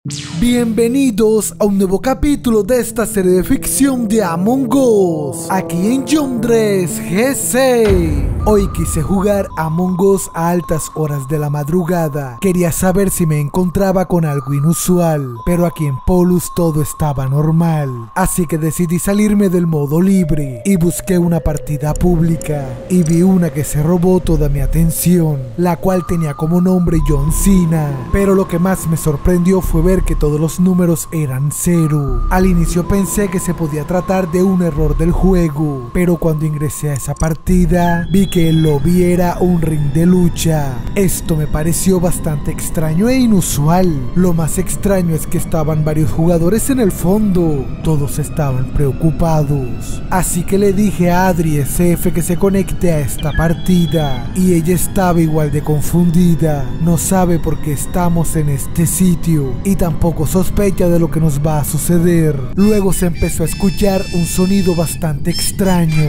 Bienvenidos a un nuevo capítulo de esta serie de ficción de Among Us, aquí en Yondres GC. Hoy quise jugar Among Us a altas horas de la madrugada. Quería saber si me encontraba con algo inusual, pero aquí en Polus todo estaba normal. Así que decidí salirme del modo libre y busqué una partida pública y vi una que se robó toda mi atención, la cual tenía como nombre John Cena. Pero lo que más me sorprendió fue ver que todos los números eran 0. Al inicio pensé que se podía tratar de un error del juego, pero cuando ingresé a esa partida vi que el lobby era un ring de lucha. Esto me pareció bastante extraño e inusual. Lo más extraño es que estaban varios jugadores en el fondo, todos estaban preocupados. Así que le dije a Adri SF que se conecte a esta partida y ella estaba igual de confundida, no sabe por qué estamos en este sitio y tampoco sospecha de lo que nos va a suceder. Luego se empezó a escuchar un sonido bastante extraño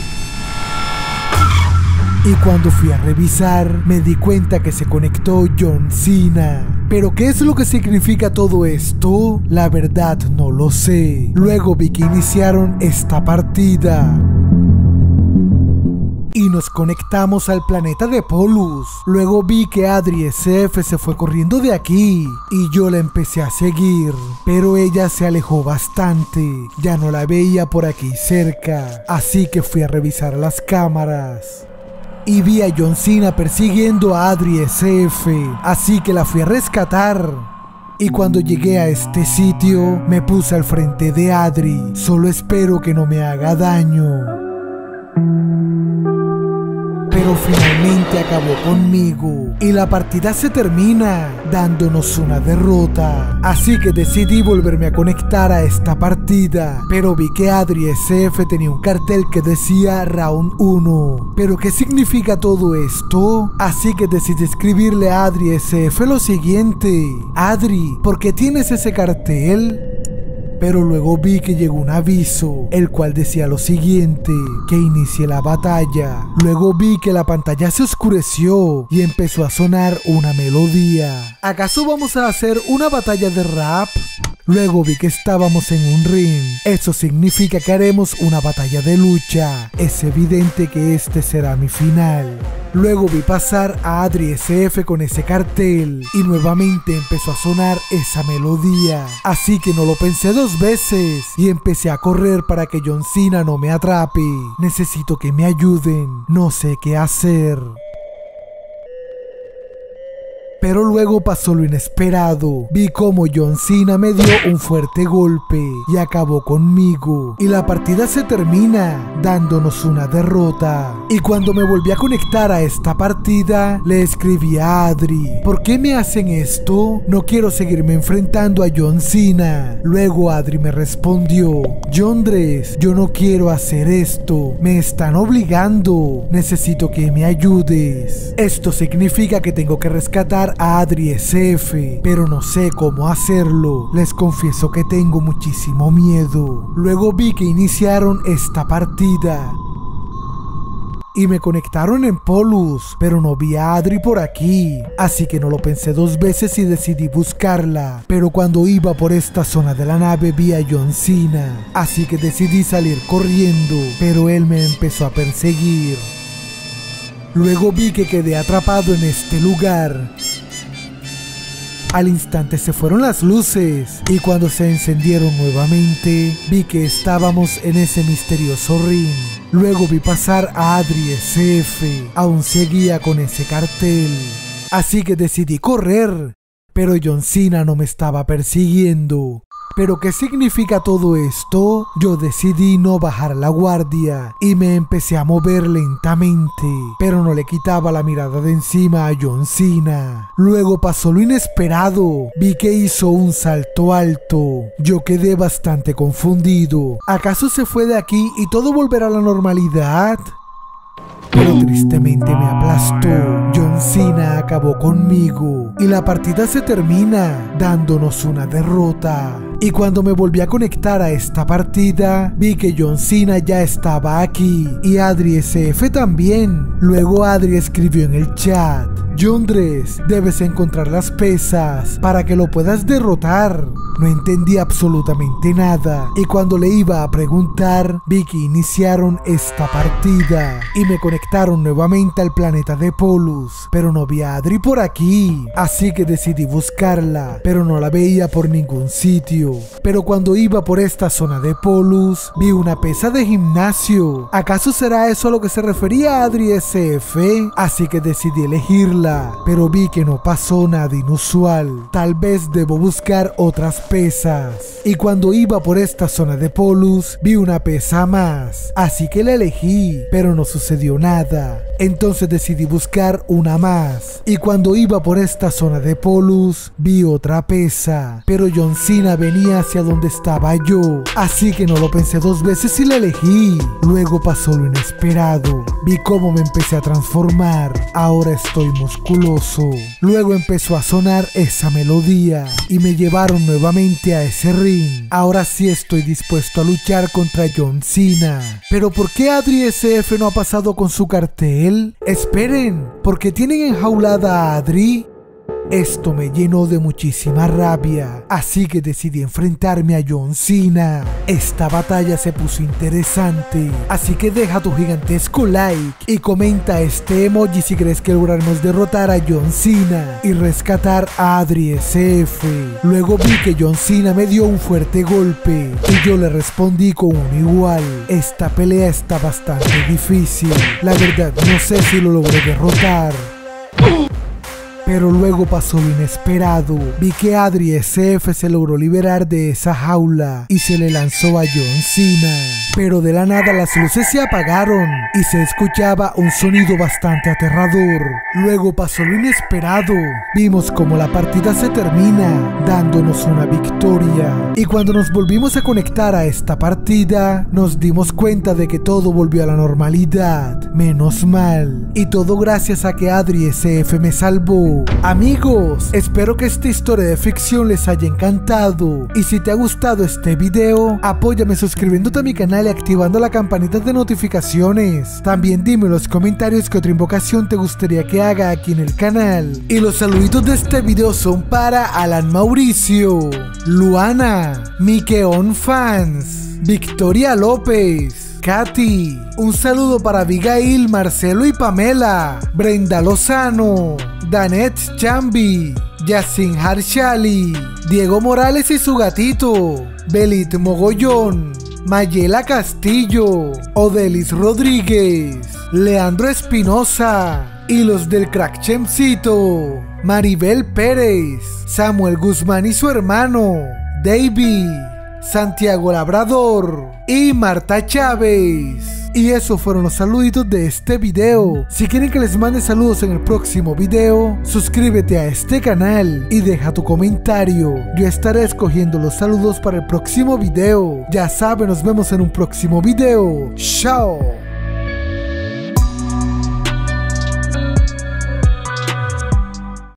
y cuando fui a revisar me di cuenta que se conectó John Cena. ¿Pero qué es lo que significa todo esto? La verdad no lo sé. Luego vi que iniciaron esta partida y nos conectamos al planeta de Polus. Luego vi que Adri SF se fue corriendo de aquí y yo la empecé a seguir, pero ella se alejó bastante, ya no la veía por aquí cerca, así que fui a revisar las cámaras y vi a John Cena persiguiendo a Adri SF, así que la fui a rescatar. Y cuando llegué a este sitio me puse al frente de Adri, solo espero que no me haga daño. Pero finalmente acabó conmigo y la partida se termina dándonos una derrota. Así que decidí volverme a conectar a esta partida, pero vi que Adri SF tenía un cartel que decía Round 1. ¿Pero qué significa todo esto? Así que decidí escribirle a Adri SF lo siguiente: Adri, ¿por qué tienes ese cartel? Pero luego vi que llegó un aviso, el cual decía lo siguiente: que inicie la batalla. Luego vi que la pantalla se oscureció y empezó a sonar una melodía. ¿Acaso vamos a hacer una batalla de rap? Luego vi que estábamos en un ring. Eso significa que haremos una batalla de lucha. Es evidente que este será mi final. Luego vi pasar a Adri SF con ese cartel y nuevamente empezó a sonar esa melodía. Así que no lo pensé dos veces y empecé a correr para que John Cena no me atrape. Necesito que me ayuden. No sé qué hacer. Pero luego pasó lo inesperado. Vi como John Cena me dio un fuerte golpe y acabó conmigo. Y la partida se termina dándonos una derrota. Y cuando me volví a conectar a esta partida, le escribí a Adri: ¿por qué me hacen esto? No quiero seguirme enfrentando a John Cena. Luego Adri me respondió: Yondres, yo no quiero hacer esto. Me están obligando. Necesito que me ayudes. Esto significa que tengo que rescatar a Adri SF, pero no sé cómo hacerlo. Les confieso que tengo muchísimo miedo. Luego vi que iniciaron esta partida y me conectaron en Polus, pero no vi a Adri por aquí, así que no lo pensé dos veces y decidí buscarla. Pero cuando iba por esta zona de la nave vi a John Cena, así que decidí salir corriendo, pero él me empezó a perseguir. Luego vi que quedé atrapado en este lugar. Al instante se fueron las luces y cuando se encendieron nuevamente vi que estábamos en ese misterioso ring. Luego vi pasar a Adri SF, aún seguía con ese cartel, así que decidí correr, pero John Cena no me estaba persiguiendo. ¿Pero qué significa todo esto? Yo decidí no bajar la guardia y me empecé a mover lentamente, pero no le quitaba la mirada de encima a John Cena. Luego pasó lo inesperado. Vi que hizo un salto alto. Yo quedé bastante confundido. ¿Acaso se fue de aquí y todo volverá a la normalidad? Pero tristemente me aplastó. John Cena acabó conmigo y la partida se termina dándonos una derrota. Y cuando me volví a conectar a esta partida, vi que John Cena ya estaba aquí y Adri SF también. Luego Adri escribió en el chat: Yondres, debes encontrar las pesas para que lo puedas derrotar. No entendí absolutamente nada y cuando le iba a preguntar vi que iniciaron esta partida y me conectaron nuevamente al planeta de Polus, pero no vi a Adri por aquí, así que decidí buscarla, pero no la veía por ningún sitio. Pero cuando iba por esta zona de Polus vi una pesa de gimnasio. ¿Acaso será eso a lo que se refería Adri SF? Así que decidí elegirla, pero vi que no pasó nada inusual. Tal vez debo buscar otras pesas. Y cuando iba por esta zona de Polus vi una pesa más, así que la elegí, pero no sucedió nada. Entonces decidí buscar una más y cuando iba por esta zona de Polus vi otra pesa, pero John Cena venía hacia donde estaba yo, así que no lo pensé dos veces y la elegí. Luego pasó lo inesperado, vi cómo me empecé a transformar, ahora estoy musculoso. Luego empezó a sonar esa melodía y me llevaron nuevamente a ese ring. Ahora sí estoy dispuesto a luchar contra John Cena. Pero ¿por qué Adri SF no ha pasado con su cartel? Esperen, ¿por qué tienen enjaulada a Adri? Esto me llenó de muchísima rabia, así que decidí enfrentarme a John Cena. Esta batalla se puso interesante, así que deja tu gigantesco like y comenta este emoji si crees que lograremos derrotar a John Cena y rescatar a Adri SF. Luego vi que John Cena me dio un fuerte golpe y yo le respondí con un igual. Esta pelea está bastante difícil, la verdad no sé si lo logré derrotar. Pero luego pasó lo inesperado, vi que Adri SF se logró liberar de esa jaula y se le lanzó a John Cena. Pero de la nada las luces se apagaron y se escuchaba un sonido bastante aterrador. Luego pasó lo inesperado, vimos como la partida se termina, dándonos una victoria. Y cuando nos volvimos a conectar a esta partida, nos dimos cuenta de que todo volvió a la normalidad, menos mal. Y todo gracias a que Adri SF me salvó. Amigos, espero que esta historia de ficción les haya encantado y si te ha gustado este video, apóyame suscribiéndote a mi canal y activando la campanita de notificaciones. También dime en los comentarios qué otra invocación te gustaría que haga aquí en el canal. Y los saluditos de este video son para Alan Mauricio, Luana, Mikeon Fans, Victoria López, Katy, un saludo para Abigail, Marcelo y Pamela, Brenda Lozano, Danet Chambi, Yacine Harshali, Diego Morales y su gatito, Belit Mogollón, Mayela Castillo, Odelis Rodríguez, Leandro Espinosa y los del Crack Chemcito, Maribel Pérez, Samuel Guzmán y su hermano, David, Santiago Labrador y Marta Chávez. Y esos fueron los saluditos de este video. Si quieren que les mande saludos en el próximo video, suscríbete a este canal y deja tu comentario. Yo estaré escogiendo los saludos para el próximo video. Ya saben, nos vemos en un próximo video. ¡Chao!